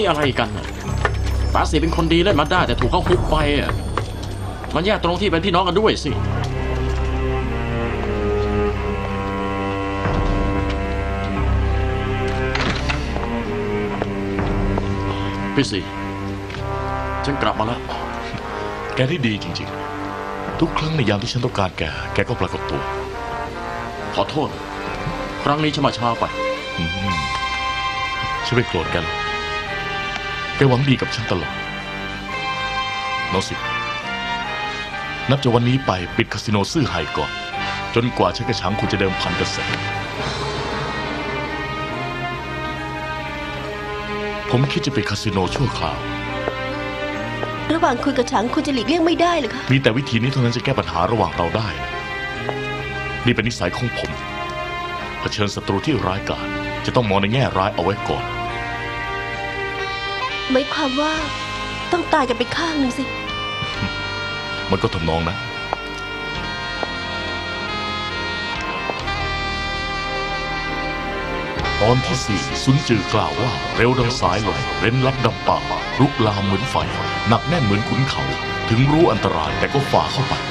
นี่อะไรกันป๋าเสียเป็นคนดีเล่นมาได้แต่ถูกเขาฮุบไปมันแย่ตรงที่เป็นพี่น้องกันด้วยสิพี่สีฉันกลับมาแล้วแกได้ดีจริงๆทุกครั้งในยามที่ฉันต้องการแกก็ปรากฏตัวขอโทษครั้งนี้ฉันมาช้าไปฉันไม่โกรธกันแกหวังดีกับฉันตลอดน้องสินับจากวันนี้ไปปิดคาสิโนซื่อไห่ก่อนจนกว่าฉันกับช้างคุณจะเดิมพันกันเสร็จผมคิดจะปิดคาสิโนชั่วคราวระหว่างคุณกับฉังคุณจะหลีกเลี่ยงไม่ได้หรือคะมีแต่วิธีนี้เท่านั้นจะแก้ปัญหาระหว่างเราได้นี่เป็นนิสัยของผมเผชิญศัตรูที่ร้ายกาจจะต้องมองในแง่ร้ายเอาไว้ก่อนหมายความว่าต้องตายกันไปข้างหนึ่งสิมันก็ทำนองนะตอนที่4ซุนจือกล่าวว่าเร็วดังสายลมเร้นลับดังป่ารุกลามเหมือนไฟหนักแน่นเหมือนขุนเขาถึงรู้อันตรายแต่ก็ฝ่าเข้าไป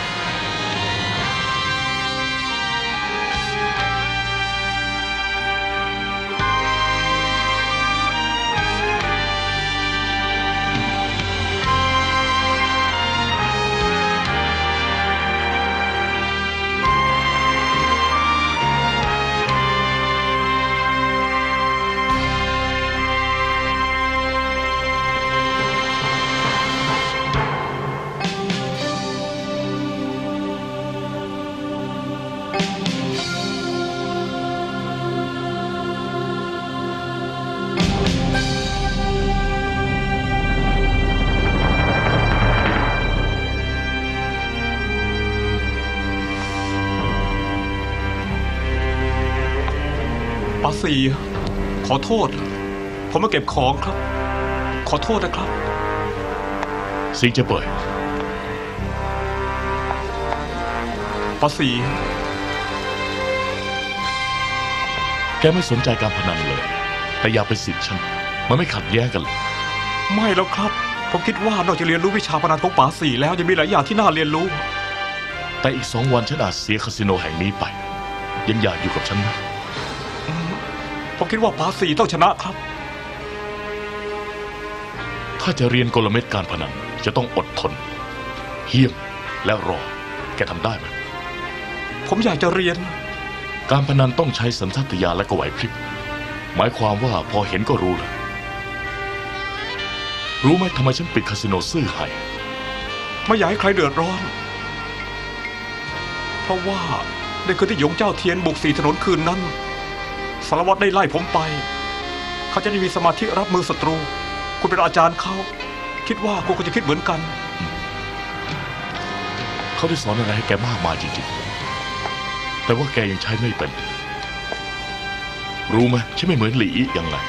ป๋าสี่ขอโทษผมมาเก็บของครับขอโทษนะครับสิงเจเปิดป๋าสี่แกไม่สนใจการพนันเลยแต่อยากเป็นศิษย์ฉันมันไม่ขัดแย้งกันเลยไม่แล้วครับผมคิดว่านอกจากเรียนรู้วิชาพนันของป๋าสี่แล้วยังมีหลายอย่างที่น่าเรียนรู้แต่อีก2 วันฉันอาจเสียคาสิโนแห่งนี้ไปยังอยากอยู่กับฉันไหมผมคิดว่าป๋าสี่ต้องชนะครับถ้าจะเรียนกลเม็ดการพนันจะต้องอดทนเหี้ยมและรอแกทำได้ไหมผมอยากจะเรียนการพนันต้องใช้สัญชาตญาณและก็ไหวพริบหมายความว่าพอเห็นก็รู้เลยรู้ไหมทำไมฉันปิดคาสิโนซื่อไห่ไม่อยากให้ใครเดือดร้อนเพราะว่าในคืนที่หยงเจ้าเทียนบุก4 ถนนคืนนั้นสารวัตรได้ไล่ผมไปเขาจะได้มีสมาธิรับมือศัตรูคุณเป็นอาจารย์เขาคิดว่าคุณก็จะคิดเหมือนกันเขาได้สอนอะไรให้แกมากมายจริงๆแต่ว่าแกยังใช้ไม่เป็นรู้ไหมฉันไม่เหมือนหลี่ยังไง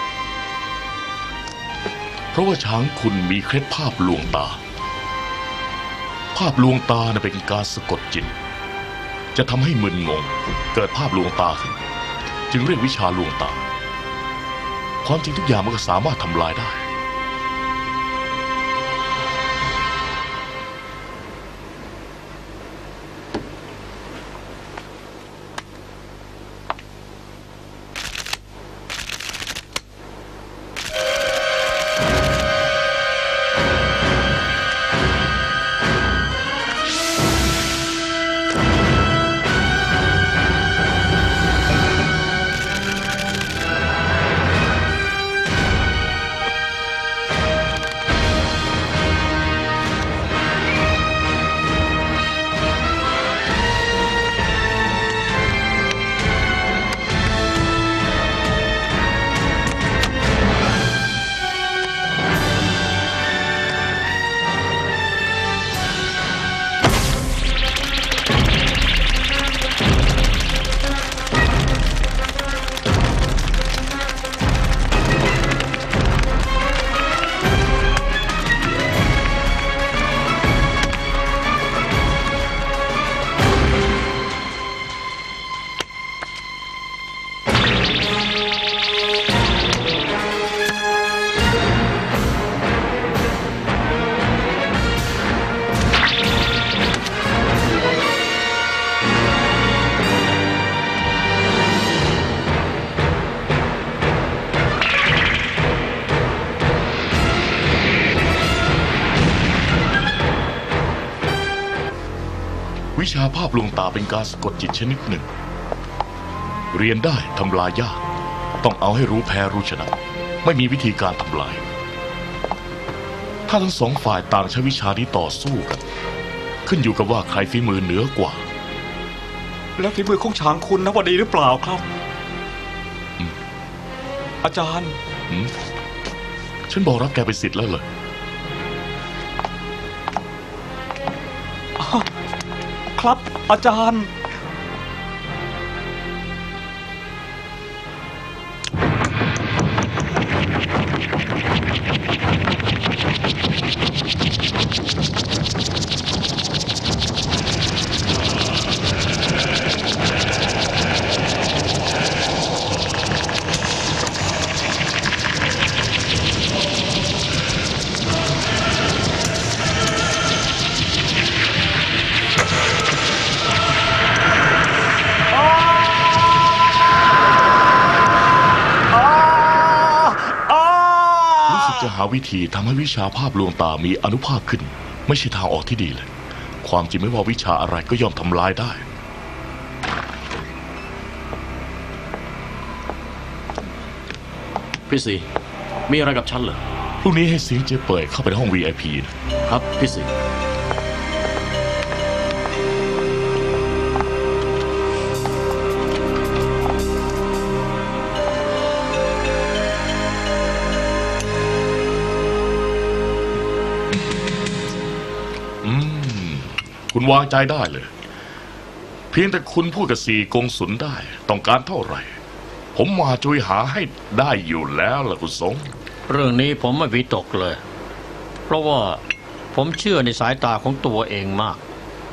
เพราะว่าช้างคุณมีเคล็ดภาพลวงตาภาพลวงตาเป็นการสะกดจิตจะทำให้มึนงงเกิดภาพลวงตาขึ้นจึงเรียกวิชาลวงตาความจริงทุกอย่างมันก็สามารถทำลายได้วิชาภาพลวงตาเป็นการสะกดจิตชนิดหนึ่ง เรียนได้ทำลายยาก ต้องเอาให้รู้แพ้รู้ชนะ ไม่มีวิธีการทำลาย ถ้าทั้งสองฝ่ายต่างใช้วิชานี้ต่อสู้กัน ขึ้นอยู่กับว่าใครฝีมือเหนือกว่าแล้วฝีมือของฉางคุณนะว่าดีหรือเปล่าครับ อาจารย์ฉันบอกรับแกเป็นศิษย์แล้วเลยครับ อาจารย์รู้สึกจะหาวิธีทำให้วิชาภาพลวงตามีอานุภาพขึ้น ไม่ใช่ทางออกที่ดีเลย ความจริงไม่ว่าวิชาอะไรก็ย่อมทำลายได้พี่สีมีอะไรกับฉันเหรอพรุ่งนี้ให้เสียงเจ๊เปิดเข้าไปในห้อง VIP นะครับพี่สีคุณวางใจได้เลย เพียงแต่คุณพูดกับสีกงสุนได้ ต้องการเท่าไหร่ ผมมาช่วยหาให้ได้อยู่แล้วล่ะคุณสงเรื่องนี้ผมไม่วิตกเลย เพราะว่าผมเชื่อในสายตาของตัวเองมาก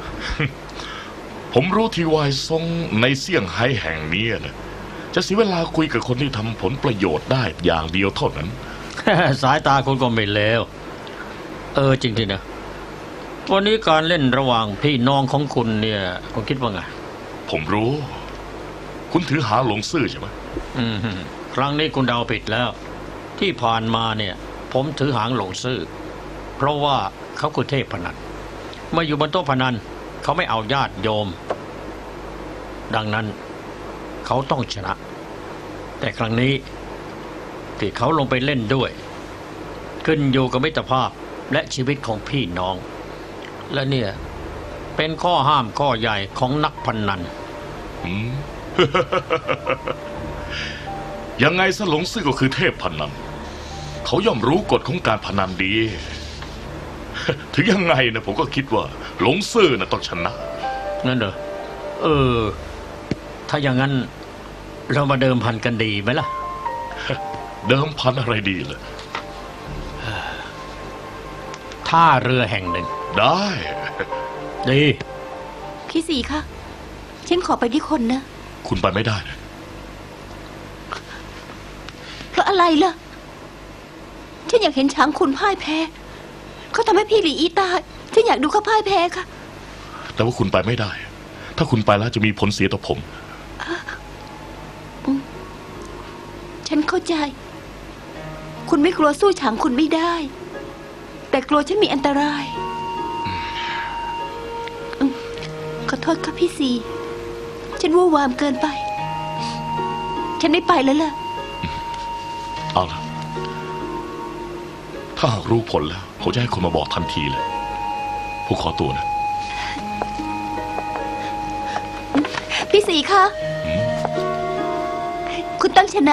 ผมรู้ที่วายทรงในเซี่ยงไฮ้แห่งนี้นะจะเสียเวลาคุยกับคนที่ทำผลประโยชน์ได้อย่างเดียวเท่านั้นสายตาคุณก็ไม่เลวจริงทีนะวันนี้การเล่นระหว่างพี่น้องของคุณเนี่ยคุณคิดว่าไงผมรู้ คุณถือหาหลงซื่อใช่ไหมครั้งนี้คุณเดาผิดแล้ว ที่ผ่านมาเนี่ย ผมถือหางหลงซื่อเพราะว่าเขาคือเทพพนันเมื่ออยู่บนโต๊ะพนันเขาไม่เอาญาติโยม ดังนั้นเขาต้องชนะ แต่ครั้งนี้ที่เขาลงไปเล่นด้วย ขึ้นอยู่กับมิตรภาพและชีวิตของพี่น้อง และเนี่ยเป็นข้อห้ามข้อใหญ่ของนักพนันยังไงซะหลงซื่อก็คือเทพพนันเขาย่อมรู้กฎของการพนันดี ถึงยังไงนะผมก็คิดว่าหลงซื่อนะต้องชนะนั่นเหรอถ้าอย่างนั้นเรามาเดิมพันกันดีไหมล่ะเดิมพันอะไรดีเลยท่าเรือแห่งหนึ่งได้ดีพี่สีคะฉันขอไปที่คนนะคุณไปไม่ได้นะเพราะอะไรล่ะ ฉันอยากเห็นช้างคุณพ่ายแพ้เขาทำให้พี่หลีอีตายฉันอยากดูเขาพ่ายแพ้ค่ะแต่ว่าคุณไปไม่ได้ ถ้าคุณไปแล้วจะมีผลเสียต่อผมฉันเข้าใจ คุณไม่กลัวสู้ช้างคุณไม่ได้ แต่กลัวฉันมีอันตรายขอโทษค่ะพี่สีฉันวู่วามเกินไป ฉันไม่ไปแล้วล่ะเอาล่ะ ถ้าหากรู้ผลแล้วผมจะให้คนมาบอกทันทีเลยผมขอตัวนะพี่สีคะคุณต้องชนะ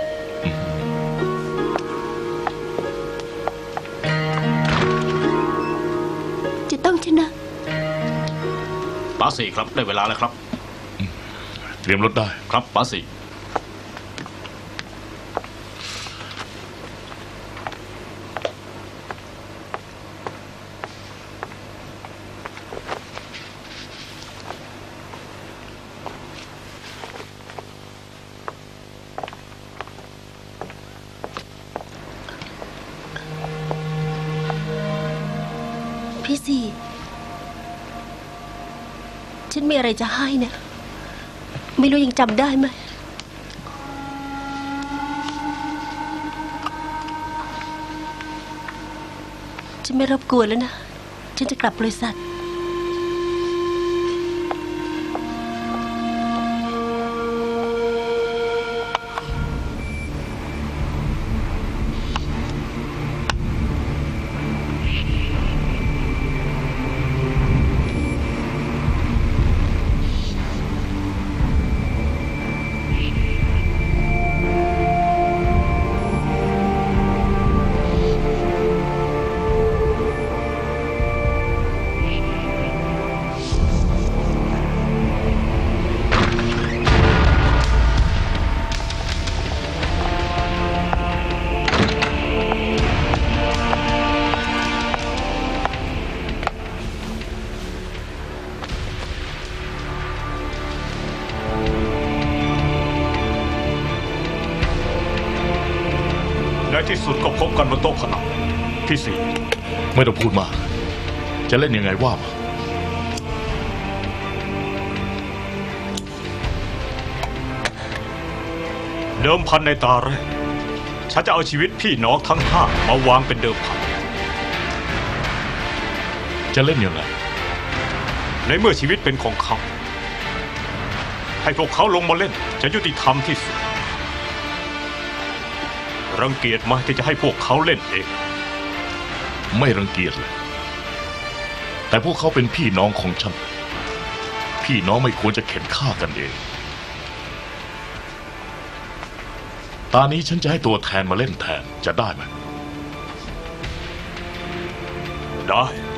จะต้องชนะป๋าสีครับได้เวลาแล้วครับเตรียมรถได้ครับป๋าสีพี่สีฉันมีอะไรจะให้เนี่ยไม่รู้ยังจำได้ไหมฉันไม่รบกวนแล้วนะฉันจะกลับบริษัทที่สุดก็พบกันบนโต๊ะพนันพี่สี่ไม่ต้องพูดมาก จะเล่นยังไงว่ามาเดิมพันในตาแรกฉันจะเอาชีวิตพี่น้องทั้งห้ามาวางเป็นเดิมพันจะเล่นยังไงในเมื่อชีวิตเป็นของเขาให้พวกเขาลงมาเล่นจะยุติธรรมที่สุดรังเกียจไหมที่จะให้พวกเขาเล่นเองไม่รังเกียจเลย แต่พวกเขาเป็นพี่น้องของฉัน พี่น้องไม่ควรจะเข็นฆ่ากันเอง ตอนนี้ฉันจะให้ตัวแทนมาเล่นแทนจะได้ไหมได้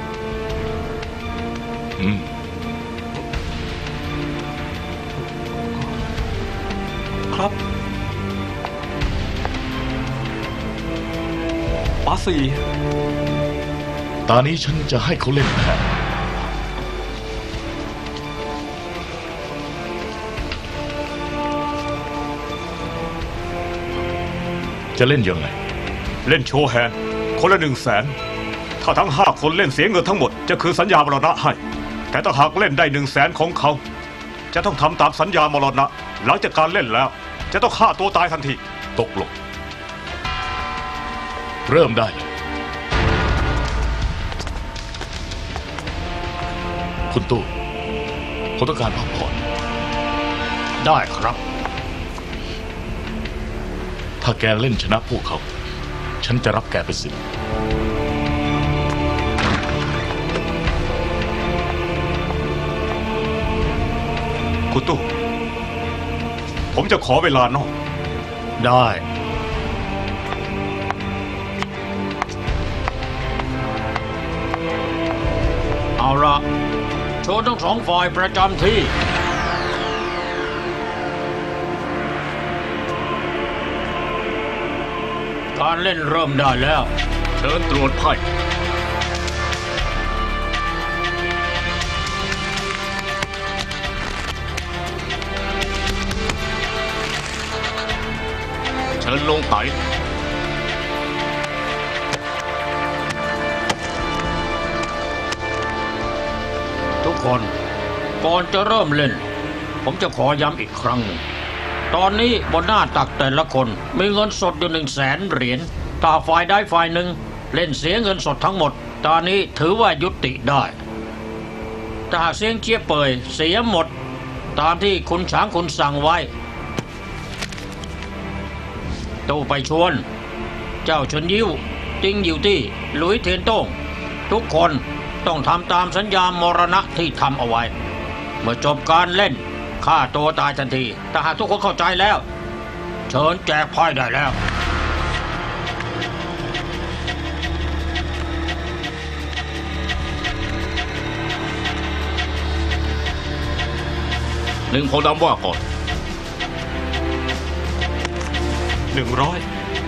ครับป้าสี่ตอนนี้ฉันจะให้เขาเล่นแทน จะเล่นยังไงเล่นโชว์แฮนด์คนละ100,000ถ้าทั้ง5คนเล่นเสียเงินทั้งหมดจะคือสัญญามรณะให้แต่ถ้าหากเล่นได้100,000ของเขาจะต้องทำตามสัญญามรณะหลังจากการเล่นแล้วจะต้องฆ่าตัวตายทันทีตกลง เริ่มได้ คุณตู้ผมต้องการพักผ่อนได้ครับถ้าแกเล่นชนะพวกเขา ฉันจะรับแกเป็นศิษย์คุณตู้ผมจะขอเวลานอกได้ เอาละโชว์ทั้งสองฝ่ายประจำที่ การเล่นเริ่มได้แล้วเชิญตรวจไพ่ เชิญลงไตทุกคนก่อนจะเริ่มเล่น ผมจะขอย้ำอีกครั้งหนึ่ง ตอนนี้บนหน้าตักแต่ละคนมีเงินสดอยู่100,000 เหรียญถ้าฝ่ายใดฝ่ายหนึ่งเล่นเสียเงินสดทั้งหมด ตอนนี้ถือว่ายุติได้ถ้าหากเสียงเชียร์เปยเสียหมด ตามที่คุณช้างคุณสั่งไว้ตู้ไปชวน เจ้าเฉินยิ้วติงยิวตี้หลุยเทียนโต้งทุกคนต้องทำตามสัญญามรณะที่ทำเอาไว้ เมื่อจบการเล่นฆ่าตัวตายทันทีแต่หากทุกคนเข้าใจแล้ว เชิญแจกไพ่ได้แล้วหนึ่งโพธิ์ดำว่าก่อน 100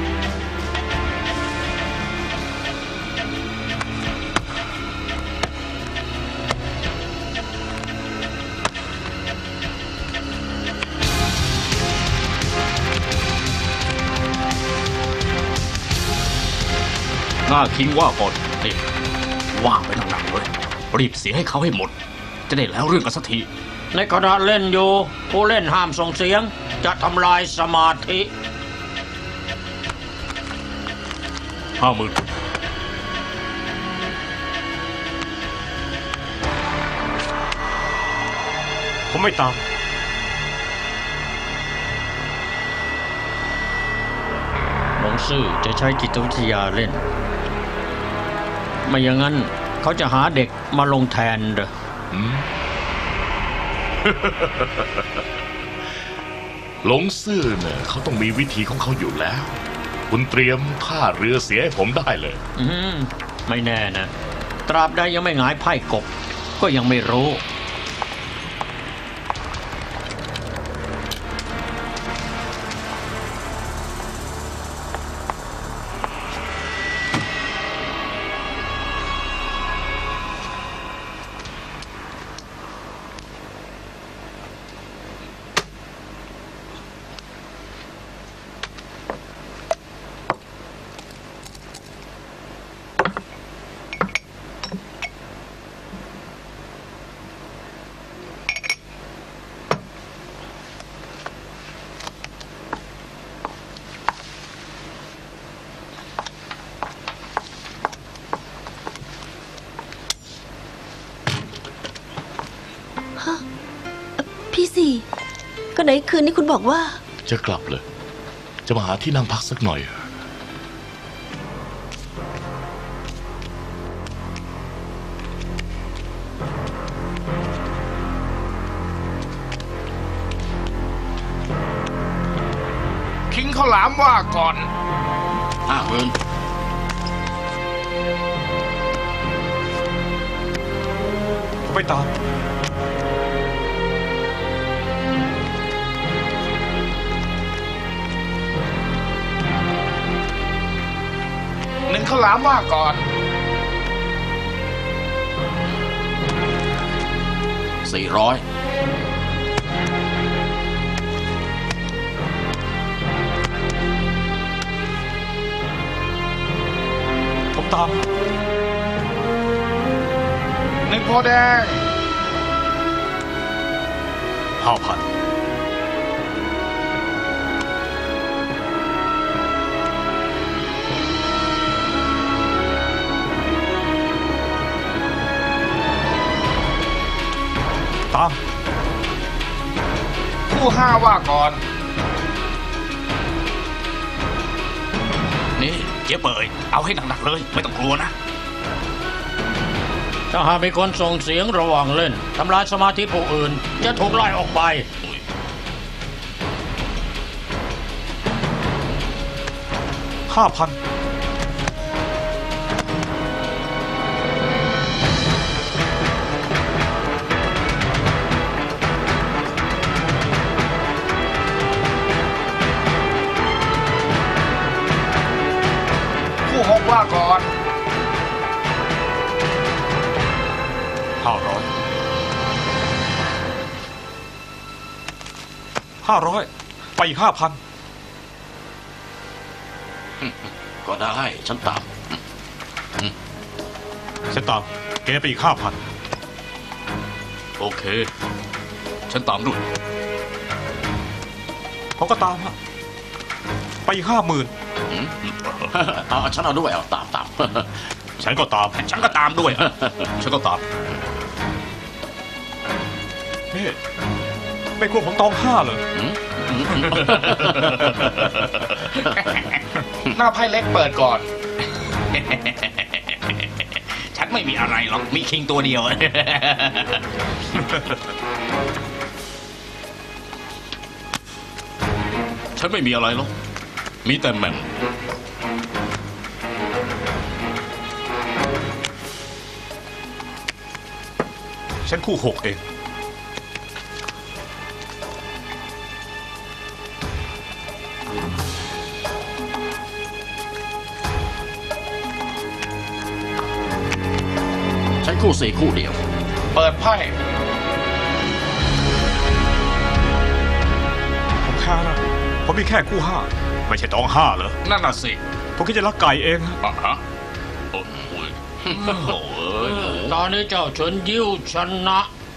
หน้าคิงว่าก่อนนี่ว่างไปหนักๆเลยรีบเสียให้เขาให้หมด จะได้แล้วเรื่องกันสักทีในขณะเล่นอยู่ผู้เล่นห้ามส่งเสียงจะทำลายสมาธิ 50,000 ผมไม่ตามหลงซื่อจะใช้จิตวิทยาเล่น ไม่อย่างนั้นเขาจะหาเด็กมาลงแทนเหรอหลงซื่อเนี่ยเขาต้องมีวิธีของเขาอยู่แล้ว คุณเตรียมท่าเรือเสียให้ผมได้เลยไม่แน่นะ ตราบใดยังไม่หงายไพ่กบก็ยังไม่รู้พี่สี่ก็ไหนคืนนี้คุณบอกว่าจะกลับเลย จะมาหาที่นั่งพักสักหน่อยคิงข้าวหลามว่าก่อน 50,000 ผมไม่ตามหนึ่งข้าวหลามว่าก่อน 400 ผมตามหนึ่งโพแดง 5,000 ตามคู่ห้าว่าก่อนนี่เจ๊เปยเอาให้หนักๆเลย ไม่ต้องกลัวนะถ้าหากมีคนส่งเสียงระหว่างเล่นทำลายสมาธิผู้อื่น จะถูกไล่ออกไป 5,000 คู่หกว่าก่อน 500 ไปอีก 5,000 ก็ได้ ฉันตามฉันตามแกไปอีก 5,000 โอเค ฉันตามด้วยเขาก็ตามฮะไปอีก 50,000 ฉันเอาด้วยตามฉันก็ตามฉันก็ตามด้วย ฉันก็ตามนี่ไม่กลัวผมตอง5เหรอหน้าไพ่เล็กเปิดก่อนฉันไม่มีอะไรหรอก มีคิงตัวเดียว ฉันไม่มีอะไรหรอก มีแต่แหม่มฉันคู่6เองฉันคู่4คู่เดียวเปิดไพ่ผมแค่นะผมมีแค่คู่5ไม่ใช่ตอง5เหรอนั่นน่ะสิผมคิดจะลักไก่เองฮะอ่ะฮะโอ้ยโอ้ยตอนนี้เจ้าเฉินยิ้วชนะ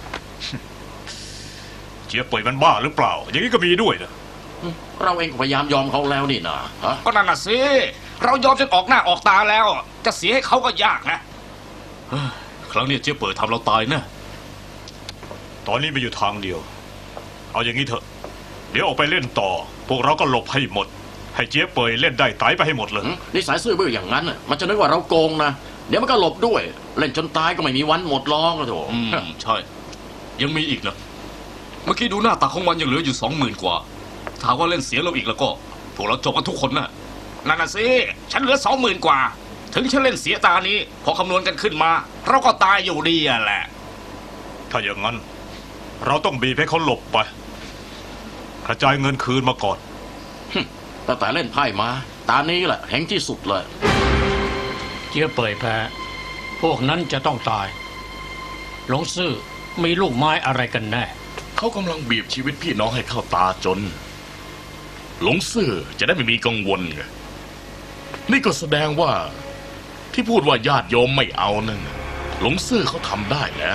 เจี๊ยบเปยมันบ้าหรือเปล่า อย่างนี้ก็มีด้วยนะเราเองก็พยายามยอมเขาแล้วนี่นะฮะก็นั่นน่ะสิ เรายอมจนออกหน้าออกตาแล้ว จะเสียให้เขาก็ยากนะครั้งนี้เจ๊เปิดทำเราตายนะตอนนี้มีอยู่ทางเดียว เอาอย่างนี้เถอะ เดี๋ยวออกไปเล่นต่อ พวกเราก็หลบให้หมด ให้เจี๊ยบเปยเล่นได้ตายไปให้หมดเลยนิสัยซื่อบื้ออย่างนั้นน่ะมันจะนึกว่าเราโกงนะ เดี๋ยวมันก็หลบด้วย เล่นจนตายก็ไม่มีวันหมดร้องแล้วโถใช่ ยังมีอีกนะ เมื่อกี้ดูหน้าตาของมันยังเหลืออยู่ 20,000 กว่า ถ้าว่าเล่นเสียเราอีกแล้วก็ พวกเราจบกันทุกคนนะนั่นน่ะสิ ฉันเหลือ 20,000 กว่า ถึงฉันเล่นเสียตานี้ พอคำนวณกันขึ้นมา เราก็ตายอยู่ดีอะแหละถ้าอย่างนั้น เราต้องบีบให้เขาหลบไป กระจายเงินคืนมาก่อนตั้งแต่เล่นไพ่มา ตานี้แหละแห่งที่สุดเลยเจี๊ยบเป่ยแพ้ พวกนั้นจะต้องตาย หลงซื่อมีลูกไม้อะไรกันแน่เขากำลังบีบชีวิตพี่น้องให้เข้าตาจน หลงซื่อจะได้ไม่มีกังวลไงนี่ก็แสดงว่า ที่พูดว่าญาติโยมไม่เอานั่นน่ะหลงซื่อเขาทำได้แล้ว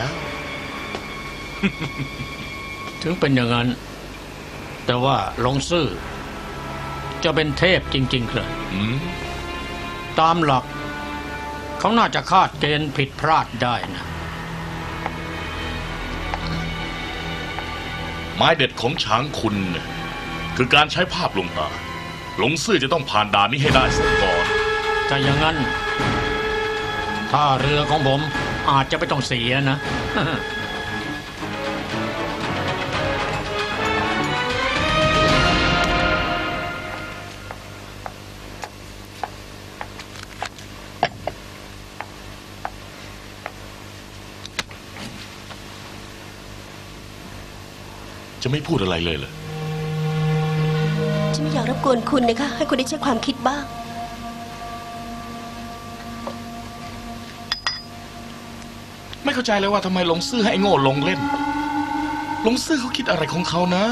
ถึงเป็นอย่างนั้น แต่ว่าหลงซื่อจะเป็นเทพจริงๆเลยอืมตามหลัก เขาน่าจะคาดเกณฑ์ผิดพลาดได้นะไม้เด็ดของช้างคุณเนี่ยคือการใช้ภาพลวงตาหลงซื่อจะต้องผ่านด่านนี้ให้ได้เสียก่อนถ้าอย่างนั้นถ้าเรือของผมอาจจะไม่ต้องเสียนะจะไม่พูดอะไรเลยเหรอฉันไม่อยากรบกวนคุณนะคะ ให้คุณได้ใช้ความคิดบ้างไม่เข้าใจเลยว่าทำไมหลงซื่อให้ไอ้โง่ลงเล่นหลงซื่อเขาคิดอะไรของเขานะ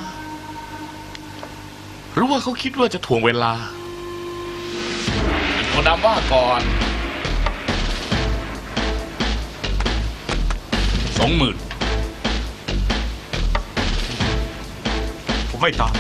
หรือว่าเขาคิดว่าจะถ่วงเวลาโทดำว่าก่อน 20,000 ผมไม่ตาม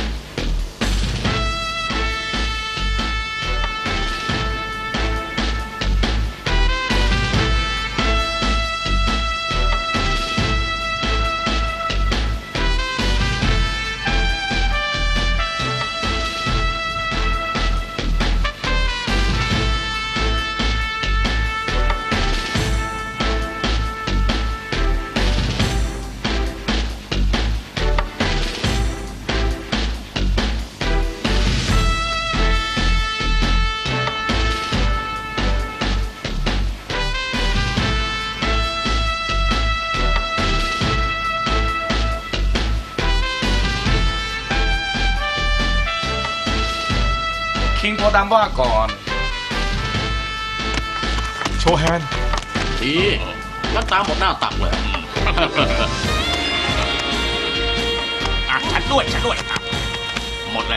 คิงโทดำว่าก่อนโชว์แฮนด์ดีงั้นตามหมดหน้าตักเลยอ่ะฉันด้วยอ่ะหมดเลย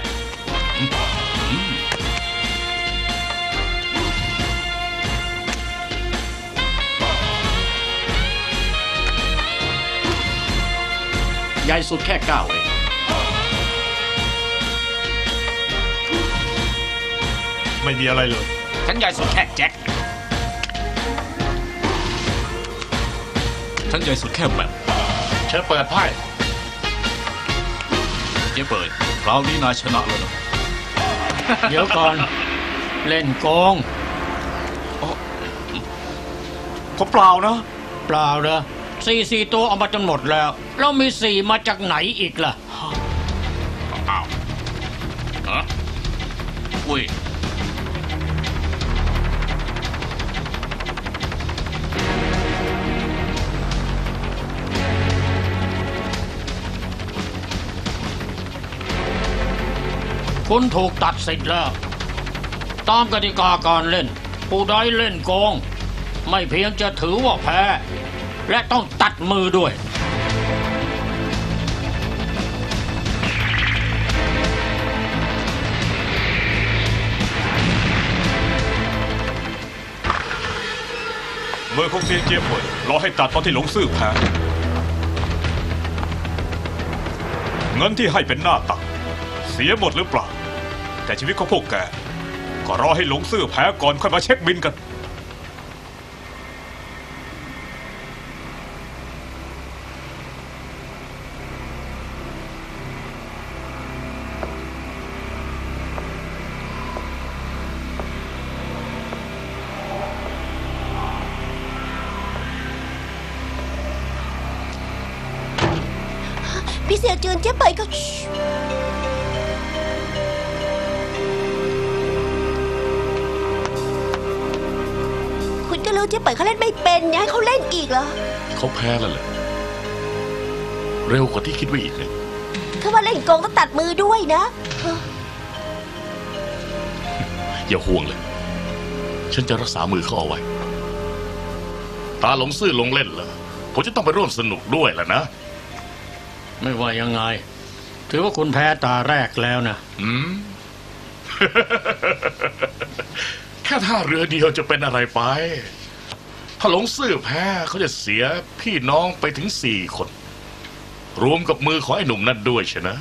ใหญ่สุดแค่9เองไม่มีอะไรเลยฉันใหญ่สุดแค่แจ็คฉันใหญ่สุดแค่แบบเชิญเปิดไพ่เจ๊เปิดคราวนี้นายชนะแล้วนะเดี๋ยวก่อน เล่นโกงผมเปล่านะเปล่าเหรอ4 ตัวเอามาจนหมดแล้วแล้วมี4มาจากไหนอีกล่ะอ้าวฮะอุ้ยคุณถูกตัดสิทธิ์แล้ว ตามกติกาการเล่น ผู้ใดเล่นโกง ไม่เพียงจะถือว่าแพ้ และต้องตัดมือด้วยมือของเซียนเจี๊ยบเปิดรอให้ตัดตอนที่หลงซื่อแพ้เงินที่ให้เป็นหน้าตักเสียหมดหรือเปล่า แต่ชีวิตของพวกแกก็รอให้หลงซื่อแพ้ก่อนค่อยมาเช็คบินกันพี่เสี่ยวเจินเจ๊ไปก็คุณก็รู้เจ๊ไปเขาเล่นไม่เป็นอย่าให้เขาเล่นอีกเหรอเขาแพ้แล้วเหรอเร็วกว่าที่คิดไว้อีกนะถ้าว่าเล่นโกงต้องตัดมือด้วยนะอย่าห่วงเลย ฉันจะรักษามือเขาเอาไว้ ตาหลงซื่อลงเล่นเหรอผมจะต้องไปร่วมสนุกด้วยแหละนะไม่ว่ายังไง ถือว่าคุณแพ้ตาแรกแล้วนะแค่ท่าเรือเดียวจะเป็นอะไรไป ถ้าหลงซื่อแพ้เขาจะเสียพี่น้องไปถึง4 คน รวมกับมือของไอ้หนุ่มนั่นด้วยใช่นะ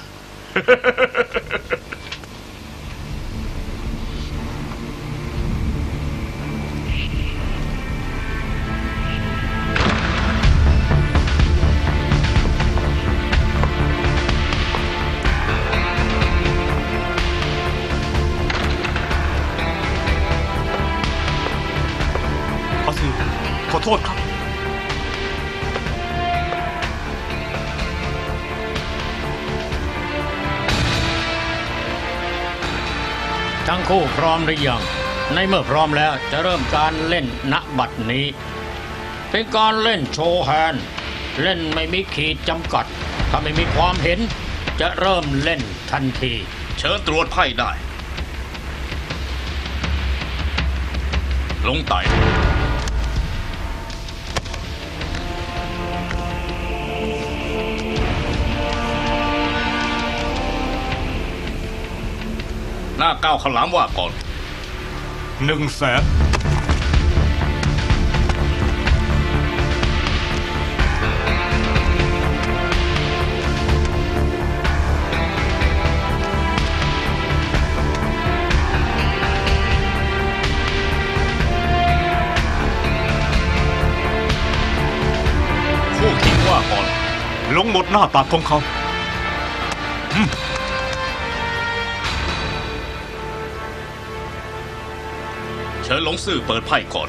ทั้งคู่พร้อมหรือยังในเมื่อพร้อมแล้วจะเริ่มการเล่นณบัดนี้ เป็นการเล่นโชว์แฮนด์เล่นไม่มีขีดจำกัดถ้าไม่มีความเห็นจะเริ่มเล่นทันทีเชิญตรวจไพ่ได้ ลงไต่หน้าก้าวขลามว่าก่อน 100,000 คู่คิงว่าก่อนลงหมดหน้าตักของเขาเชิญหลงซื่อเปิดไพ่ก่อน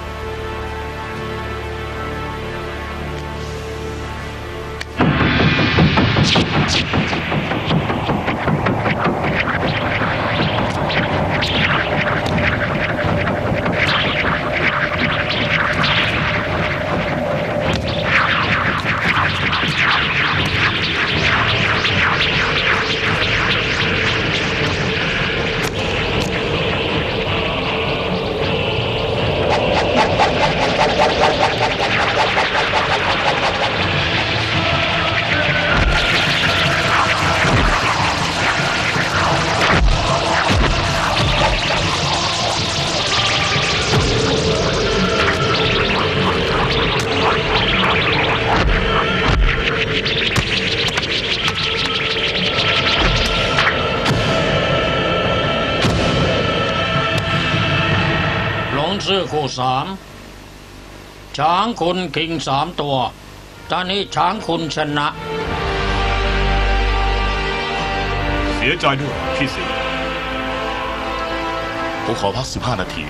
หลงซื่อคู่สามช้างคุณคิง3 ตัวตอนนี้ช้างคุณชนะเสียใจด้วยพี่สิงห์ผมขอพัก 15 นาที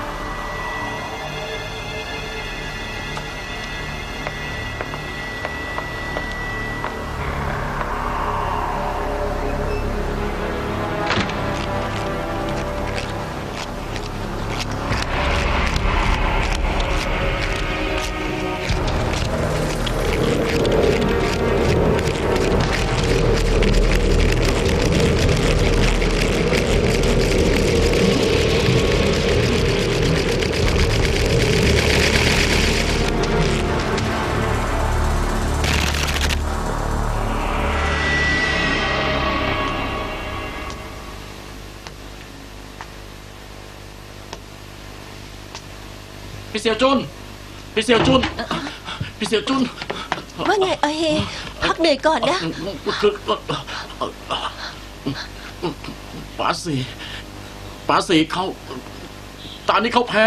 พี่เสี่ยวจุนพี่เสี่ยวจุนพี่เสี่ยวจุนว่าไงเฮพักเหนื่อยก่อนนะป๋าสีเขาตอนนี้เขาแพ้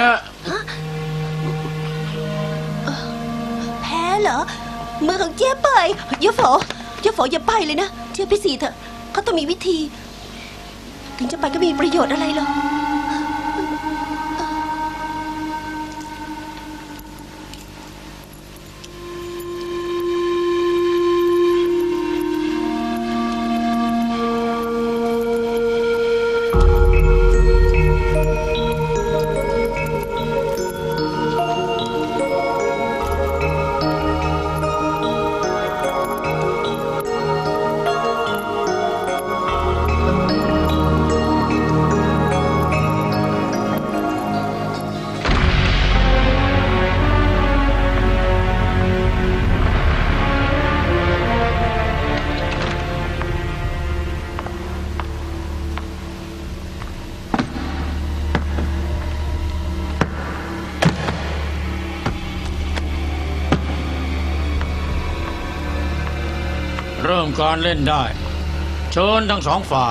แพ้เหรอมือของเจ๊เปยเจ๊ฝออย่าไปเลยนะเชื่อพี่สีเถอะเขาต้องมีวิธี ถึงจะไปก็มีประโยชน์อะไรหรอกเริ่มการเล่นได้ เชิญทั้ง2 ฝ่าย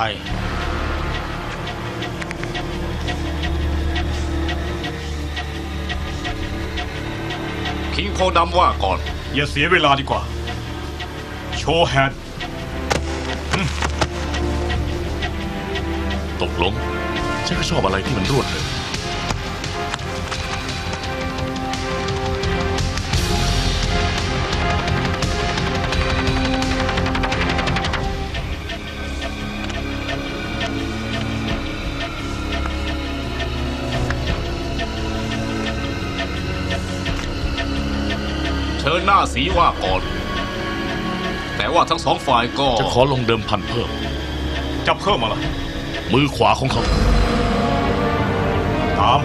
คิงโพดำว่าก่อนอย่าเสียเวลาดีกว่า โชว์แฮนด์ตกลงฉันก็ชอบอะไรที่มันรวดเร็วพหน้าสีว่าก่อน แต่ว่าทั้งสองฝ่ายก็จะขอลงเดิมพันเพิ่มจะเพิ่มอะไรมือขวาของเขาตาม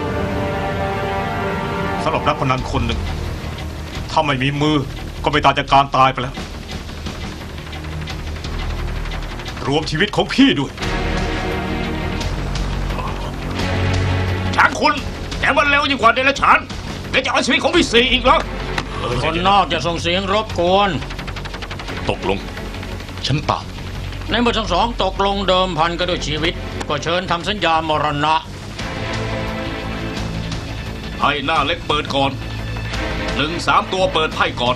สำหรับนักพนันคนหนึ่งถ้าไม่มีมือก็ไม่ต่างจากการตายไปแล้ว รวมชีวิตของพี่ด้วยช้างคุณแต่มันเร็วยิ่งกว่าเดรัจฉานและจะเอาชีวิตของพี่สี่อีกเหรอคนนอกจะส่งเสียงรบกวนตกลง ฉันตามในเมื่อทั้งสองตกลงเดิมพันกันด้วยชีวิต ก็เชิญทำสัญญามรณะให้หน้าเล็กเปิดก่อน1-3 ตัวเปิดไพ่ก่อน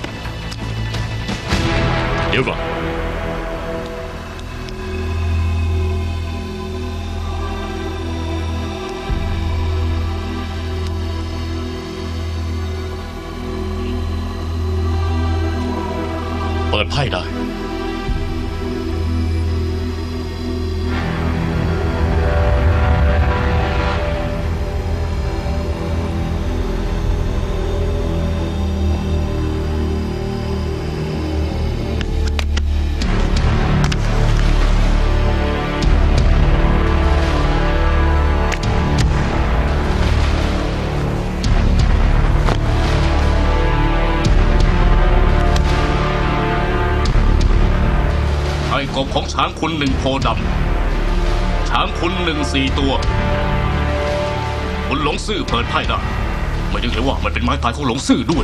เดี๋ยวก่อน เปิดไพ่ได้ให้กบของช้างคุณ1 โพดำช้างคุณ4 ตัวคุณหลงซื่อเปิดไพ่ได้ไม่นึกเลยว่ามันเป็นไม้ตายของหลงซื่อด้วย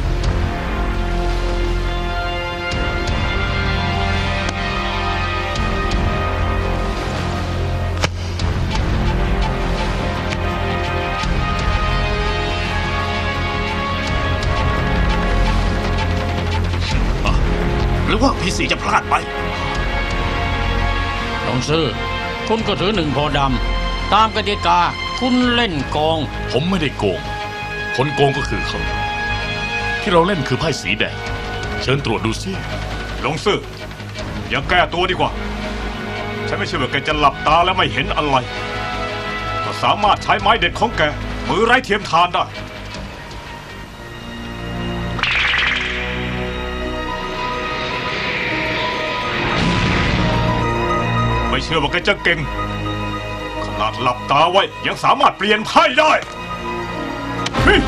หรือว่าพี่สี่จะพลาดไปหลงซื่อคุณก็ถือ1 โพดำตามกติกาคุณเล่นโกงผมไม่ได้โกง คนโกงก็คือเขา ที่เราเล่นคือไพ่สีแดง เชิญตรวจดูสิหลงซื่ออย่าแก้ตัวดีกว่า ฉันไม่เชื่อว่าแกจะหลับตาแล้วไม่เห็นอะไรก็สามารถใช้ไม้เด็ดของแกมือไร้เทียมทานได้ ไม่เชื่อว่าแกจะเก่ง ขนาดหลับตาไว้ยังสามารถเปลี่ยนไพ่ได้เฮ้ย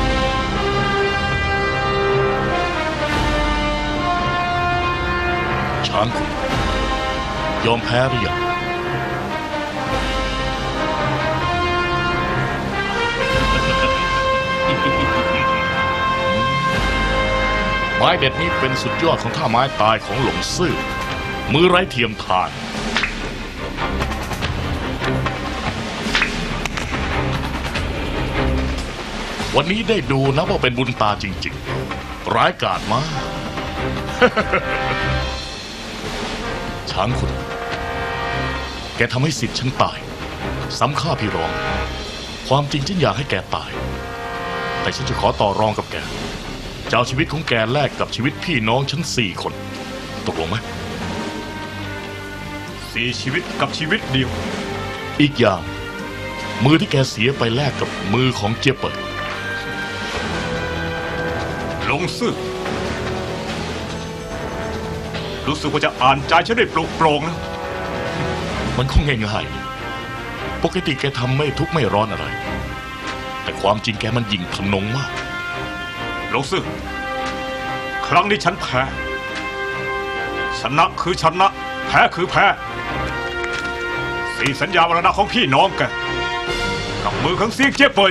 ช้างคุณยอมแพ้หรือยังไม้เด็ดนี้เป็นสุดยอดของท่าไม้ตายของหลงซื่อมือไร้เทียมทาน วันนี้ได้ดูนะว่าเป็นบุญตาจริงๆ ร้ายกาจมาก ช้างคุณแกทำให้สิทธิ์ฉันตายซ้ำฆ่าพี่รอง ความจริงฉันอยากให้แกตาย แต่ฉันจะขอต่อรองกับแกจะเอาชีวิตของแกแลกกับชีวิตพี่น้องฉัน4 คนตกลงไหม 4 ชีวิตกับชีวิตเดียวอีกอย่างมือที่แกเสียไปแลกกับมือของเจี๊ยบเปิดหลงซื่อรู้สึกว่าจะอ่านใจฉันได้ปลุกโปร่งนะมันคงง่ายๆปกติแกทำไม่ทุกข์ไม่ร้อนอะไร แต่ความจริงแกมันยิ่งทะนงมากหลงซื่อครั้งนี้ฉันแพ้ชนะคือชนะแพ้คือแพ้4 สัญญามรณะของพี่น้องแกกับมือของเสียงเจี๊ยบเปย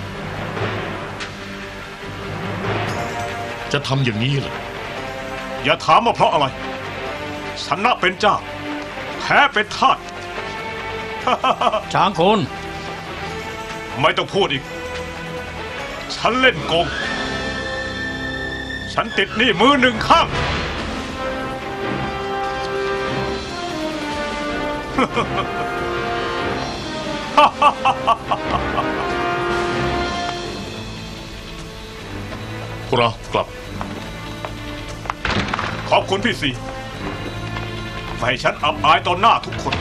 จะทำอย่างนี้เหรออย่าถามว่าเพราะอะไรชนะเป็นเจ้าแพ้เป็นทาสช้างคุณไม่ต้องพูดอีก ฉันเล่นโกง ฉันติดหนี้มือ1 ข้างพวกเรากลับขอบคุณพี่สีไม่ให้ฉันอับอายต่อหน้าทุกคน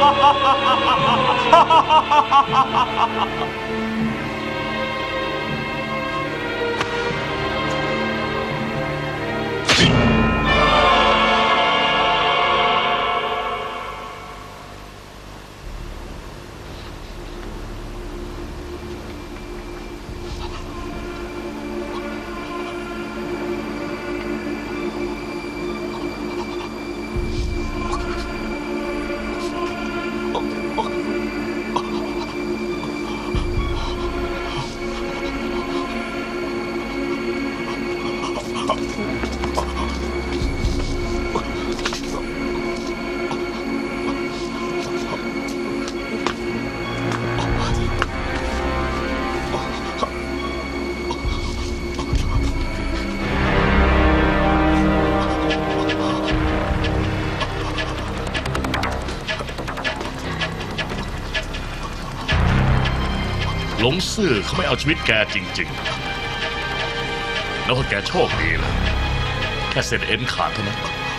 หลงซื่อเขาไม่เอาชีวิตแกจริงๆแล้วก็แกโชคดีนะแค่เส้นเอ็นขาดเท่านั้น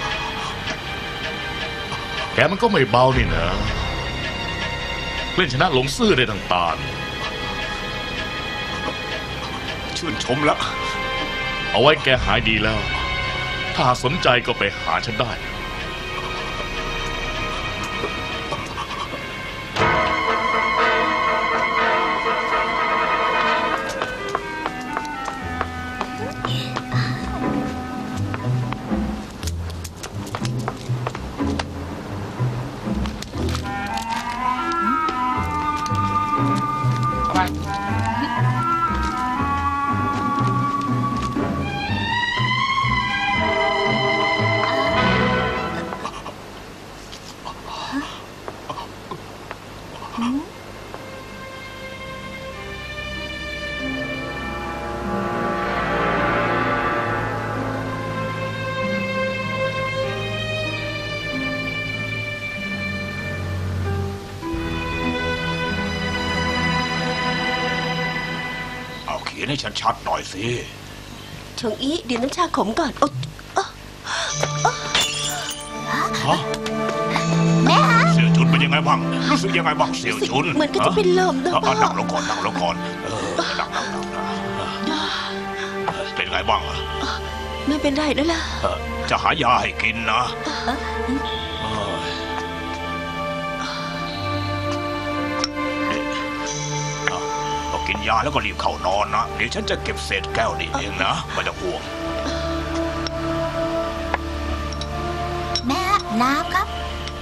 แกมันก็ไม่เบานี่นะเล่นชนะหลงซื่อได้ต่างชื่นชมแล้วๆเอาไว้แกหายดีแล้ว ถ้าหากสนใจก็ไปหาฉันได้เข้าไปเอาเขียนให้ชัดๆหน่อยสิเฉิงอี้ดื่มน้ำชาขมก่อนโอ๊ะฮะเสี่ยวจุนเป็นยังไงบ้างรู้สึกยังไงบ้างเสี่ยวจุนเหมือนก็จะเป็นลมนะพ่อนั่งลงก่อนนั่งลงก่อนนั่งเป็นไงบ้างไม่เป็นไรแล้วล่ะจะหายาให้กินนะก็กินยาแล้วก็รีบเข้านอนนะเดี๋ยวฉันจะเก็บเศษแก้วนี่เองนะไม่ต้องห่วงแม่น้ำครับ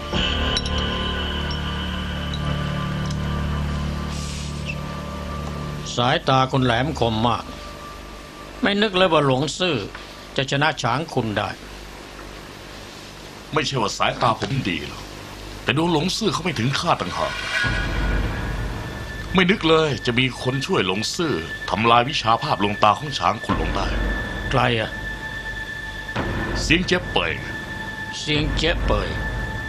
สายตาคุณแหลมคมมาก ไม่นึกเลยว่าหลงซื่อจะชนะช้างคุณได้ไม่ใช่ว่าสายตาผมดีหรอกแต่ดูหลงซื่อเขาไม่ถึงคาดต่างหากไม่นึกเลยจะมีคนช่วยหลงซื่อทำลายวิชาภาพลวงตาของช้างคุณลงได้ใครอะเสียงเจ็บเป่ยเสียงเจ๊เปย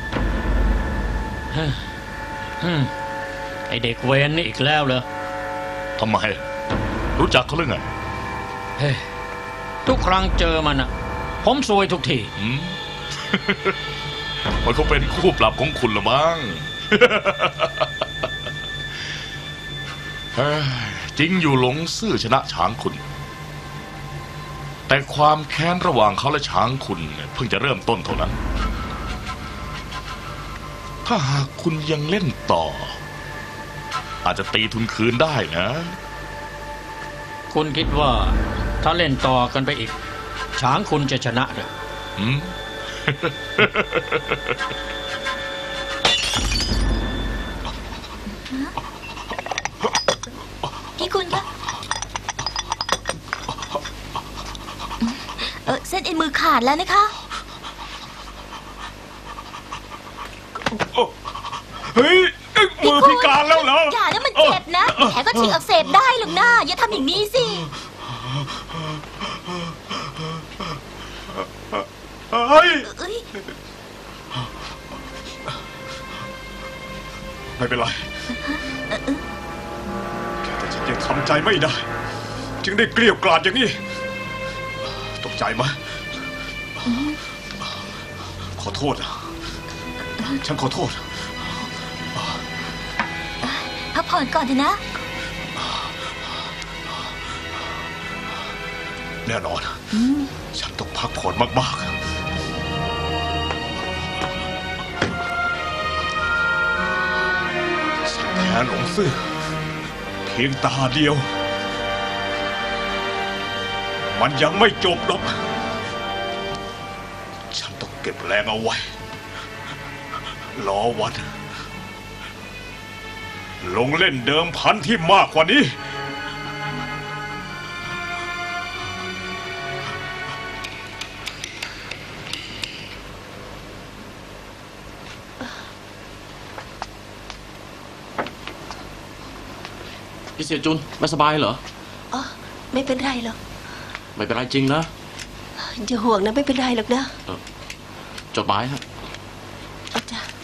ไอเด็กเวนนี่อีกแล้วเหรอทำไม รู้จักเขาหรือไงเฮ้ยทุกครั้งเจอมันอะผมซวยทุกทีมันก็เป็นคู่ปรับของคุณละมั้ง เฮ้ยจริงอยู่หลงซื่อชนะช้างคุณ แต่ความแค้นระหว่างเขาและช้างคุณเนี่ยเพิ่งจะเริ่มต้นเท่านั้น ถ้าหากคุณยังเล่นต่อ อาจจะตีทุนคืนได้นะคุณคิดว่าถ้าเล่นต่อกันไปอีก ช้างคุณจะชนะเหรออืมพี่คุณคะเส้นเอ็นมือขาดแล้วนะคะเฮ้ยมือพิการแล้วเหรออย่านะมันเจ็บนะแผลก็ฉีกอักเสบได้หรอกนะอย่าทำอย่างนี้สิเฮ้ยเอ้ยไม่เป็นไรแต่ฉันยังทำใจไม่ได้ จึงได้เกลี้ยวกล่อมอย่างนี้ตกใจไหมขอโทษนะฉันขอโทษผ่อนก่อนเถอะนะแน่นอน ฉันต้องพักผ่อนมากๆสังแค่หลงซื่อเพียงตาเดียว มันยังไม่จบหรอกฉันต้องเก็บแรงเอาไว้รอวันลงเล่นเดิมพันที่มากกว่านี้พี่เสี่ยวจุนไม่สบายเหรออ๋อไม่เป็นไรหรอกไม่เป็นไรจริงนะอย่าห่วงนะไม่เป็นไรหรอกนะจดหมายฮะอาจารย์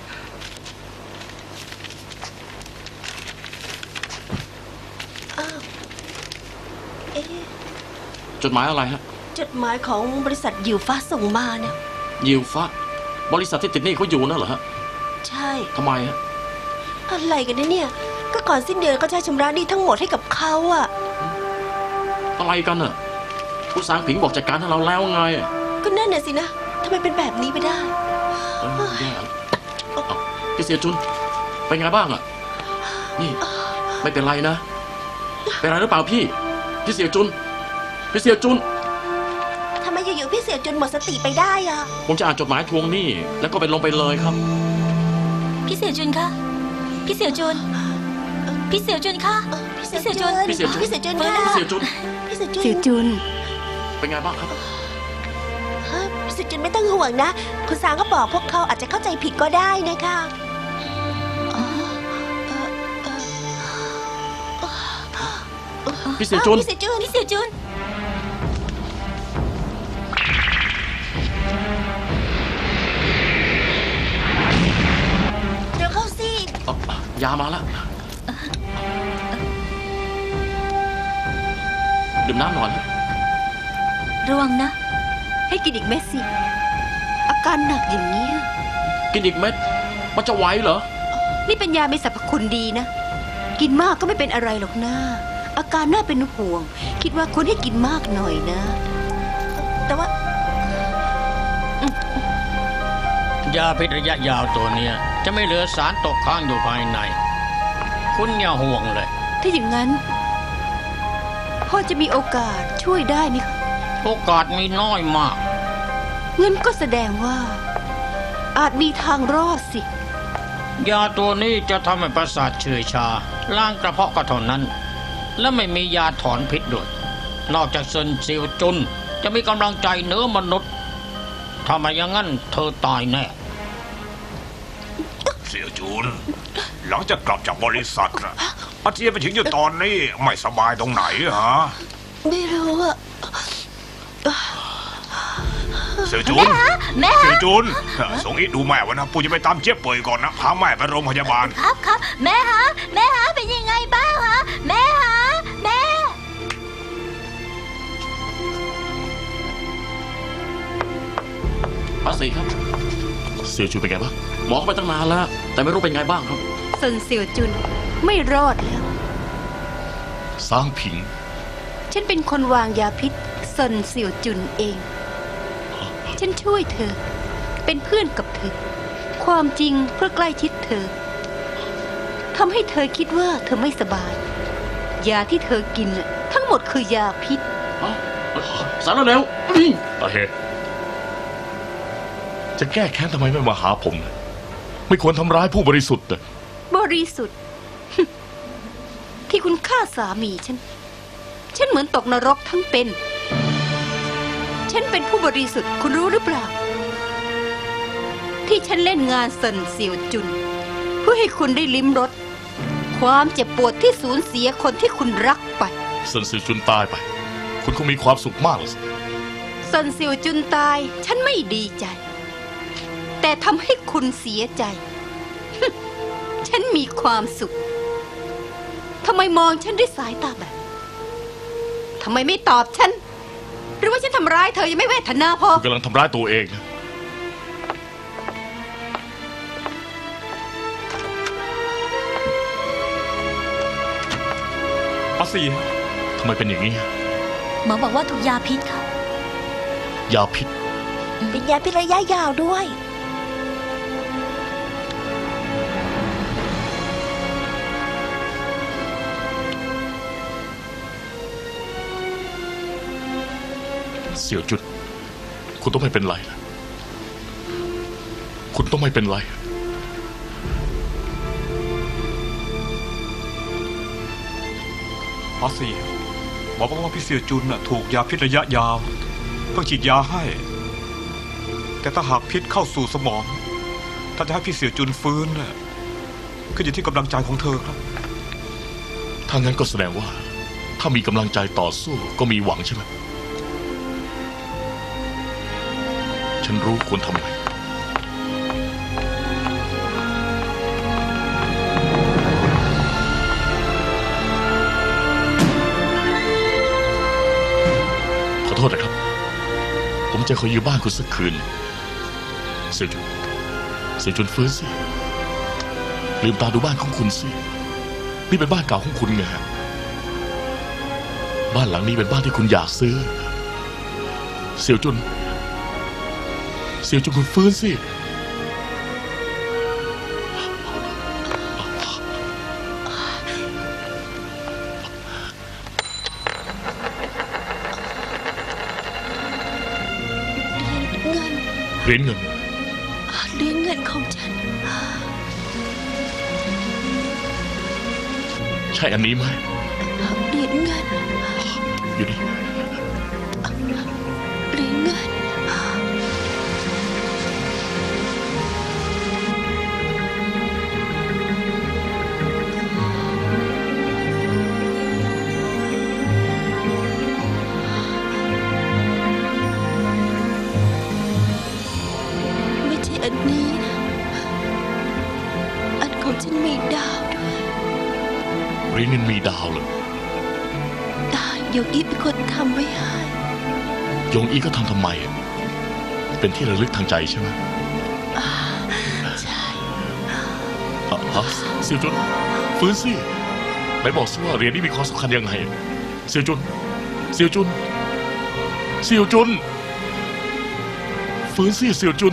อ้าวเอ๊ะจดหมายอะไรฮะจดหมายของบริษัทยิวฟ้าส่งมาเนี่ยยิวฟ้าบริษัทที่ติดหนี้เขาอยู่นั่นเหรอฮะใช่ทำไมฮะอะไรกันเนี่ยก็ก่อนสิ้นเดือนก็จะชำระหนี้ทั้งหมดให้กับเขาอะอะไรกันน่ะผู้สางผิงบอกจัดการให้เราแล้วไงก็นั่นน่ะสินะทำไมเป็นแบบนี้ไปได้แย่แล้วพี่เสี่ยวจุนเป็นไงบ้างอ่ะนี่ไม่เป็นไรนะเป็นไรหรือเปล่าพี่เสี่ยวจุนพี่เสี่ยวจุนทำไมอยู่ๆพี่เสี่ยวจนหมดสติไปได้อะผมจะอ่านจดหมายทวงหนี้แล้วก็เป็นลงไปเลยครับพี่เสี่ยวจุนคะพี่เสี่ยวจุนพี่เสี่ยวจุนคะพี่เสี่ยวจนพี่เสี่ยวจุนพี่เสี่ยวจนพี่เสี่ยวจุนพี่เสี่ยวจนเสี่ยวจุนเป็นไงบ้างครับพี่เสี่ยวจนไม่ต้องห่วงนะคุณสางก็บอกพวกเขาอาจจะเข้าใจผิดก็ได้นะคะพี่เสี่ยวจุนพี่เสี่ยวจุนพี่เสี่ยวจุนเดี๋ยวเข้าสิยามาแล้วดื่มน้ำหน่อยนะระวังนะให้กินอีกเม็ดสิ อาการหนักอย่างนี้ยกินอีกเม็ดมันจะไหวเหรอนี่เป็นยามีสรรพคุณดีนะ กินมากก็ไม่เป็นอะไรหรอกนะอาการน่าเป็นห่วง คิดว่าควรให้กินมากหน่อยนะแต่ว่ายาพิษระยะยาวตัวเนี้ยจะไม่เหลือสารตกค้างอยู่ภายใน คุณอย่าห่วงเลยถ้าอย่างนั้นพ่อจะมีโอกาสช่วยได้ไหมคะโอกาสมีน้อยมากเงินก็แสดงว่า อาจมีทางรอดสิยาตัวนี้จะทำให้ประสาทเฉื่อยชาล้างกระเพาะก็เท่านั้น และไม่มียาถอนพิษด้วย นอกจากเซินเซียวจุนจะมีกำลังใจเหนือมนุษย์ถ้าไม่อย่างนั้นเธอตายแน่เสี่ยวจูนหลังจากกลับจากบริษัทน่ะอาเจียนไปถึงอยู่ตอนนี้ไม่สบายตรงไหนฮะไม่รู้อะเสี่ยวจูนแม่เสี่ยวจูนส่งอีดูแม่วะนะปู่จะไปตามเจี๊ยบเปยก่อนนะพาแม่ไปโรงพยาบาลครับครับแม่ฮะเป็นยังไงบ้างฮะแม่ฮะแม่ป้าสีครับเสี่ยวจุนเป็นไงบ้างหมอเขาไปตั้งนานแล้ว แต่ไม่รู้เป็นไงบ้างครับเซินเซียวจุนไม่รอดแล้วสร้างผิงฉันเป็นคนวางยาพิษเซินเซียวจุนเอง ฉันช่วยเธอ เป็นเพื่อนกับเธอ ความจริงเพื่อใกล้ชิดเธอทำให้เธอคิดว่าเธอไม่สบาย ยาที่เธอกินน่ะทั้งหมดคือยาพิษสารเร็วนี่อาเฮจะแก้แค้นทำไมไม่มาหาผมนะไม่ควรทำร้ายผู้บริสุทธิ์นะบริสุทธิ์ ที่คุณฆ่าสามีฉันเหมือนตกนรกทั้งเป็น ฉันเป็นผู้บริสุทธิ์คุณรู้หรือเปล่า ที่ฉันเล่นงานเซินเซียวจุน เพื่อให้คุณได้ลิ้มรสความเจ็บปวดที่สูญเสียคนที่คุณรักไปเซินซือจุนตายไป คุณคงมีความสุขมากเลยสิเซินเซียวจุนตายฉันไม่ดีใจ แต่ทำให้คุณเสียใจ ฉันมีความสุขทำไมมองฉันด้วยสายตาแบบทำไมไม่ตอบฉันหรือว่าฉันทำร้ายเธอยังไม่เวทนาพอคุณกำลังทำร้ายตัวเองนะสีทำไมเป็นอย่างนี้หมอบอกว่าถูกยาพิษค่ะยาพิษเป็นยาพิษระยะยาวด้วยเสี่ยวจุด คุณต้องไม่เป็นไรนะคุณต้องไม่เป็นไรอาสีหมอบอกว่าพี่เสี่ยวจุนน่ะถูกยาพิษระยะยาวเพิ่งฉีดยาให้ แต่ถ้าหากพิษเข้าสู่สมองถ้าจะให้พี่เสี่ยวจุนฟื้นน่ะขึ้นอยู่ที่กำลังใจของเธอครับถ้างั้นก็แสดงว่า ถ้ามีกำลังใจต่อสู้ก็มีหวังใช่ไหมฉันรู้ควรทำไงขอโทษนะครับ ผมจะขออยู่บ้านคุณสักคืนเสี่ยวจุนฟื้นสิลืมตาดูบ้านของคุณสินี่เป็นบ้านเก่าของคุณไงบ้านหลังนี้เป็นบ้านที่คุณอยากซื้อเสี่ยวจุนคุณฟื้นสิเหรียญเงินของฉันใช่อันนี้ไหมเหรียญเงินอยู่นี่เหรียญเงินไม่ใช่อันนี้นะอันของฉันมีดาวด้วยเหรียญเงินมีดาวเหรอโยงอีเป็นคนทำไว้ให้ยงอีก็ทำไม เป็นที่ระลึกทางใจใช่ไหมใช่เสี่ยวจุนฟื้นสิไหนบอกสิว่าเหรียญนี้มีความสำคัญยังไงเสี่ยวจุนฟื้นสิเสี่ยวจุน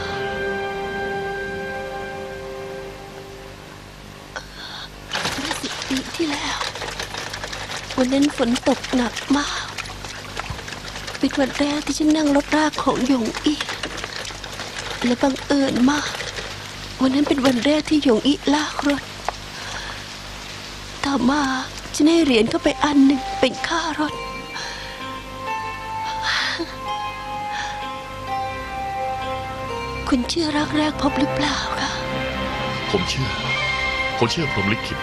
10 ปีที่แล้ววันนั้นฝนตกหนักมากเป็นวันแรกที่ฉันนั่งรถรากของหยงอีและบังเอิญมากวันนั้นเป็นวันแรกที่หยงอีลากรถต่อมาฉันให้เหรียญเข้าไปอันหนึ่งเป็นค่ารถคุณเชื่อรักแรกพบหรือเปล่าคะผมเชื่อพรหมลิขิต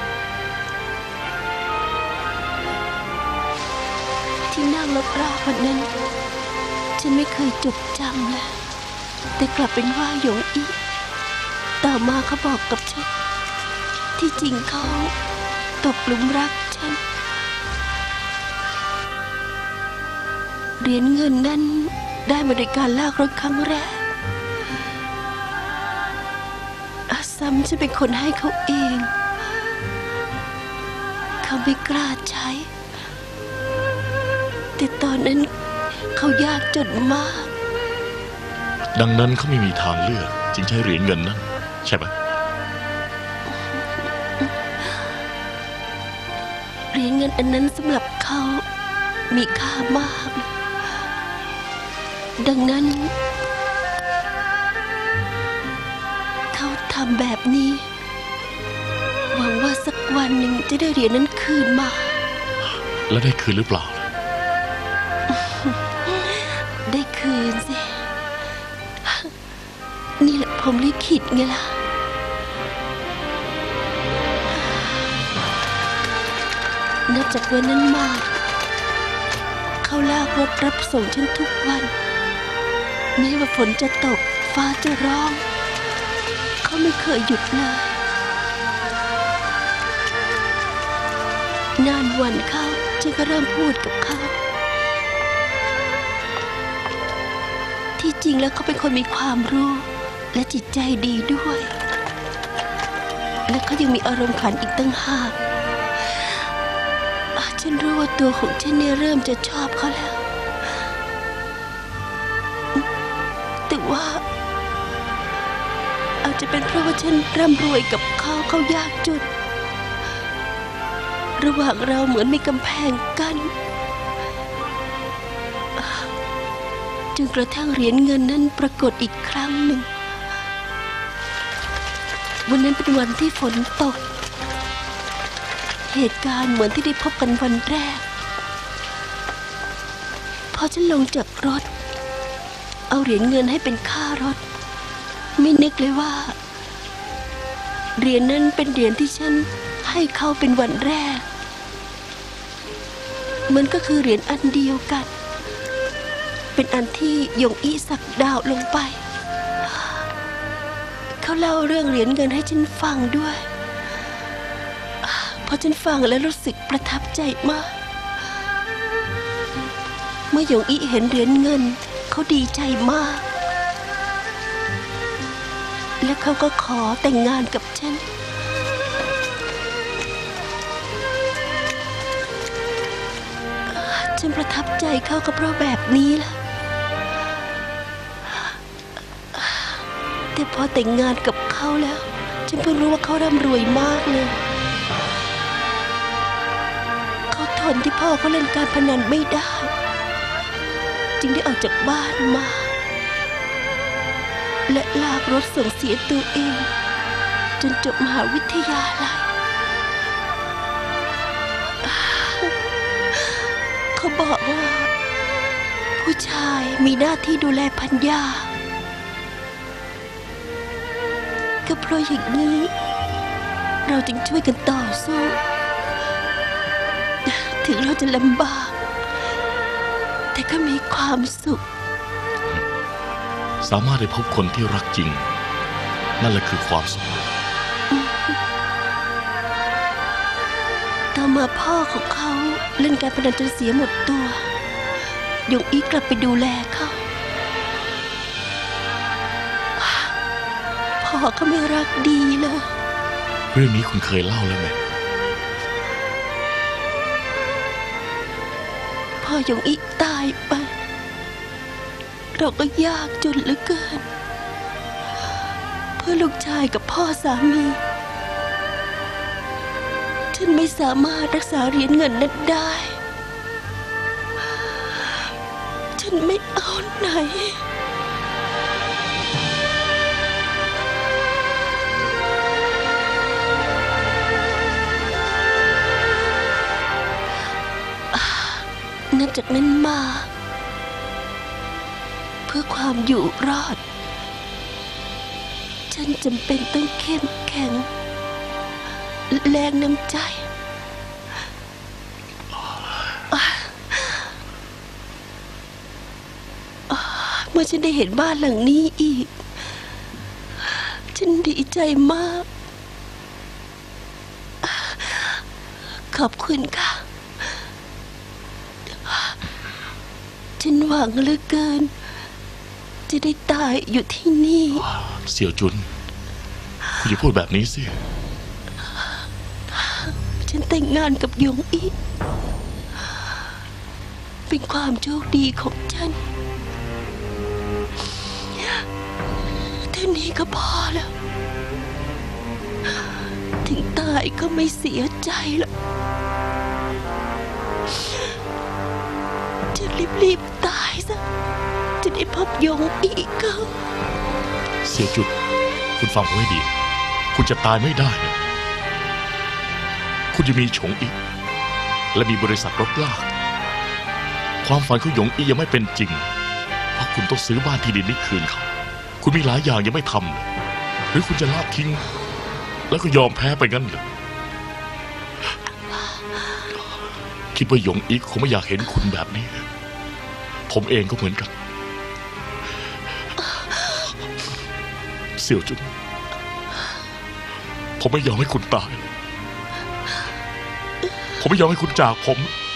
ที่นั่งรถรากวันนั้นฉันไม่เคยจดจำเลยแต่กลับเป็นว่าหยงอีต่อมาเขาบอกกับฉันที่จริงเขาตกหลุมรักฉันเหรียญเงินนั้นได้มาด้วยการลากรถครั้งแรกอาซัมจะเป็นคนให้เขาเองเขาไม่กล้าใช้แต่ตอนนั้นเขายากจนมากดังนั้นเขาไม่มีทางเลือกจึงใช้เหรียญเงินนั้นใช่ไหมเหรียญเงินอันนั้นสำหรับเขามีค่ามากดังนั้นเขาทำแบบนี้หวังว่าสักวันหนึ่งจะได้เหรียญนั้นคืนมาแล้วได้คืนหรือเปล่าได้คืนสินี่แหละผมลิขิตไงล่ะนับจากวันนั้นมาเขาลากรถรับส่งฉันทุกวันไม่ว่าฝนจะตกฟ้าจะร้องเขาไม่เคยหยุดเลยนานวันเขาฉันก็เริ่มพูดกับเขาที่จริงแล้วเขาเป็นคนมีความรู้และจิตใจดีด้วยและเขายังมีอารมณ์ขันอีกตั้งหากฉันรู้ว่าตัวของฉันเนี่ยเริ่มจะชอบเขาแล้ว แต่ว่าอาจจะเป็นเพราะว่าฉันร่ำรวยกับเขายากจนระหว่างเราเหมือนมีกำแพงกั้นจนกระทั่งเหรียญเงินนั้นปรากฏอีกครั้งหนึ่งวันนั้นเป็นวันที่ฝนตกเหตุการณ์เหมือนที่ได้พบกันวันแรกพอฉันลงจากรถเอาเหรียญเงินให้เป็นค่ารถไม่นึกเลยว่าเหรียญนั้นเป็นเหรียญที่ฉันให้เขาเป็นวันแรกมันก็คือเหรียญอันเดียวกันเป็นอันที่ยงอี้สักดาวลงไปเขาเล่าเรื่องเหรียญเงินให้ฉันฟังด้วยพอฉันฟังแล้วรู้สึกประทับใจมากเมื่อยงอี้เห็นเหรียญเงินเขาดีใจมากและเขาก็ขอแต่งงานกับฉันฉันประทับใจเขาก็เพราะแบบนี้ล่ะแต่พอแต่งงานกับเขาแล้วฉันเพิ่งรู้ว่าเขาร่ำรวยมากเลยเขาทนที่พ่อเขาเล่นการพนันไม่ได้จึงได้ออกจากบ้านมาและลากรถส่งเสียตัวเองจนจบมหาวิทยาลัยเขาบอกว่าผู้ชายมีหน้าที่ดูแลภรรยาก็เพราะอย่างนี้เราจึงช่วยกันต่อสู้ถึงเราจะลำบากแต่ก็มีความสุขสามารถได้พบคนที่รักจริงนั่นแหละคือความสุขต่อมาพ่อของเขาเล่นการพนันจนเสียหมดตัวยงอี้กลับไปดูแลเขาพ่อก็ไม่รักดีเลยเรื่องนี้คุณเคยเล่าแล้วไหมพ่อยงอี้ตายไปเราก็ยากจนเหลือเกินเพื่อลูกชายกับพ่อสามีฉันไม่สามารถรักษาเหรียญเงินนั้นได้ฉันไม่เอาไหนนับจากนั้นมาเพื่อความอยู่รอดฉันจำเป็นต้องเข้มแข็งแรงน้ำใจเมื่อฉันได้เห็นบ้านหลังนี้อีกฉันดีใจมากขอบคุณค่ะฉันหวังเหลือเกินจะได้ตายอยู่ที่นี่เสี่ยวจุนคุณอย่าพูดแบบนี้สิฉันแต่งงานกับยงอี้เป็นความโชคดีของฉันเท่านี้ก็พอแล้วถึงตายก็ไม่เสียใจหรอกจะรีบตายซะจะได้พบยงอี้เขาเสี่ยวจุนคุณฟังผมให้ดีคุณจะตายไม่ได้นะคุณจะมีฉงอีกและมีบริษัทรถลากความฝันของหยงอี้ยังไม่เป็นจริงเพราะคุณต้องซื้อบ้านที่ดินนี้คืนเขาคุณมีหลายอย่างยังไม่ทำเลยหรือคุณจะละทิ้งแล้วก็ยอมแพ้ไปงั้นเหรอคิดว่าหยงอี้คงไม่อยากเห็นคุณแบบนี้ผมเองก็เหมือนกันเสี่ยวจุนผมไม่ยอมให้คุณตายผมไม่ยอมให้คุณจากผม